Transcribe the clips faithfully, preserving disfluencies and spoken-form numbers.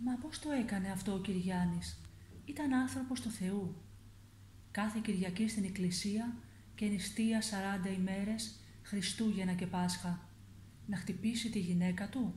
Μα πώς το έκανε αυτό ο Κυριάννης? Ήταν άνθρωπος του Θεού. Κάθε Κυριακή στην εκκλησία και νηστεία σαράντα ημέρες, Χριστούγεννα και Πάσχα. Να χτυπήσει τη γυναίκα του?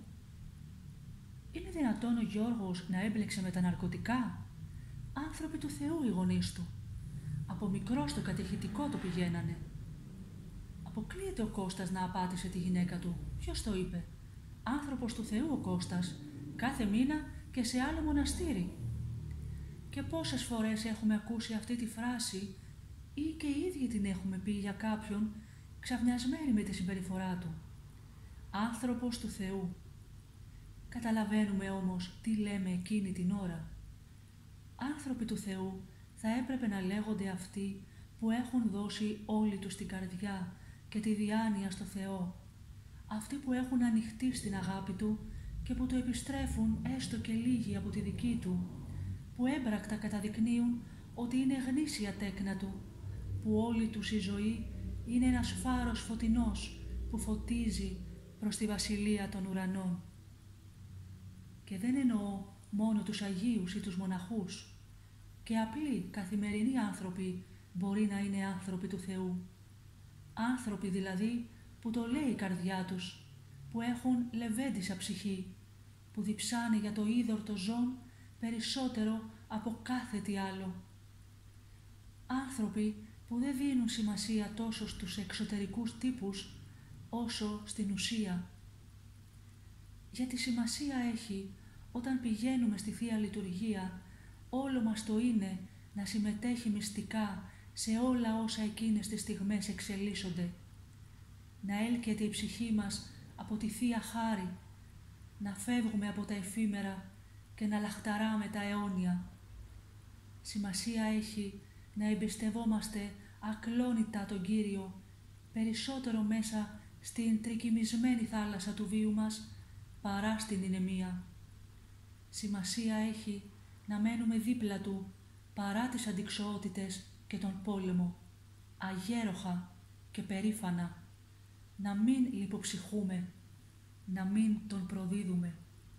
Είναι δυνατόν ο Γιώργος να έμπλεξε με τα ναρκωτικά? Άνθρωποι του Θεού οι γονείς του. Από μικρό στο κατηχητικό το πηγαίνανε. Αποκλείεται ο Κώστας να απάτησε τη γυναίκα του. Ποιος το είπε? Άνθρωπος του Θεού ο Κώστας, κάθε μήνα και σε άλλο μοναστήρι. Και πόσες φορές έχουμε ακούσει αυτή τη φράση ή και οι ίδιοι την έχουμε πει για κάποιον ξαφνιασμένοι με τη συμπεριφορά του. Άνθρωπος του Θεού. Καταλαβαίνουμε όμως τι λέμε εκείνη την ώρα. Άνθρωποι του Θεού θα έπρεπε να λέγονται αυτοί που έχουν δώσει όλη τους την καρδιά και τη διάνοια στο Θεό. Αυτοί που έχουν ανοιχτεί στην αγάπη Του και που το επιστρέφουν έστω και λίγοι από τη δική Του, που έμπρακτα καταδεικνύουν ότι είναι γνήσια τέκνα Του, που όλη τους η ζωή είναι ένας φάρος φωτεινός που φωτίζει προς τη βασιλεία των ουρανών. Και δεν εννοώ μόνο τους Αγίους ή τους μοναχούς. Και απλοί καθημερινοί άνθρωποι μπορεί να είναι άνθρωποι του Θεού. Άνθρωποι δηλαδή που το λέει η καρδιά τους, που έχουν λεβέντισσα ψυχή, που διψάνε για το είδωρ το ζών περισσότερο από κάθε τι άλλο. Άνθρωποι που δεν δίνουν σημασία τόσο στους εξωτερικούς τύπους όσο στην ουσία. Γιατί σημασία έχει όταν πηγαίνουμε στη Θεία Λειτουργία, όλο μας το είναι να συμμετέχει μυστικά σε όλα όσα εκείνες τις στιγμές εξελίσσονται. Να έλκεται η ψυχή μας από τη Θεία Χάρη, να φεύγουμε από τα εφήμερα και να λαχταράμε τα αιώνια. Σημασία έχει να εμπιστευόμαστε ακλόνητα τον Κύριο, περισσότερο μέσα στην τρικυμισμένη θάλασσα του βίου μας, παρά στην ηνεμία. Σημασία έχει να μένουμε δίπλα Του, παρά τις αντιξοότητες και τον πόλεμο, αγέροχα και περήφανα, να μην λιποψυχούμε, να μην Τον προδίδουμε.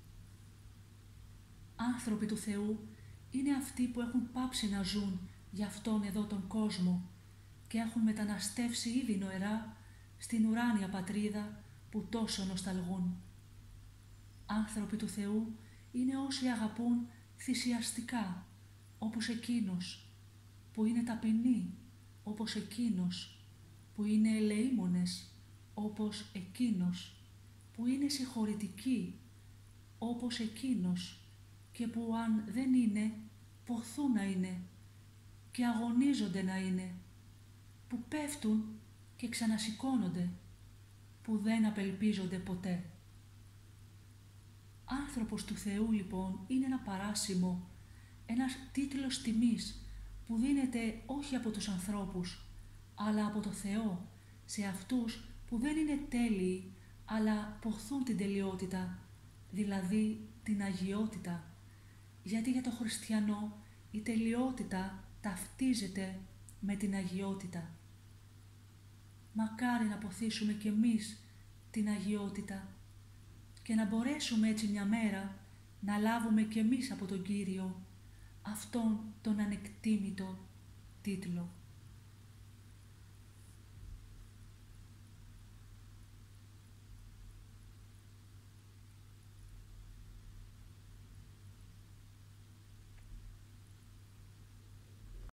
Άνθρωποι του Θεού είναι αυτοί που έχουν πάψει να ζουν για αυτόν εδώ τον κόσμο και έχουν μεταναστεύσει ήδη νοερά στην ουράνια πατρίδα που τόσο νοσταλγούν. Άνθρωποι του Θεού είναι όσοι αγαπούν θυσιαστικά, όπως εκείνος, που είναι ταπεινοί, όπως εκείνος, που είναι ελεήμονες, όπως εκείνος, που είναι συγχωρητικοί, όπως εκείνος, και που αν δεν είναι, ποθούν να είναι και αγωνίζονται να είναι, που πέφτουν και ξανασηκώνονται, που δεν απελπίζονται ποτέ. Άνθρωπος του Θεού λοιπόν είναι ένα παράσημο, ένας τίτλος τιμής που δίνεται όχι από τους ανθρώπους, αλλά από το Θεό σε αυτούς που δεν είναι τέλειοι, αλλά ποθούν την τελειότητα, δηλαδή την αγιότητα, γιατί για το χριστιανό η τελειότητα ταυτίζεται με την αγιότητα. Μακάρι να ποθήσουμε κι εμείς την αγιότητα και να μπορέσουμε έτσι μια μέρα να λάβουμε κι εμείς από τον Κύριο αυτόν τον ανεκτήμητο τίτλο.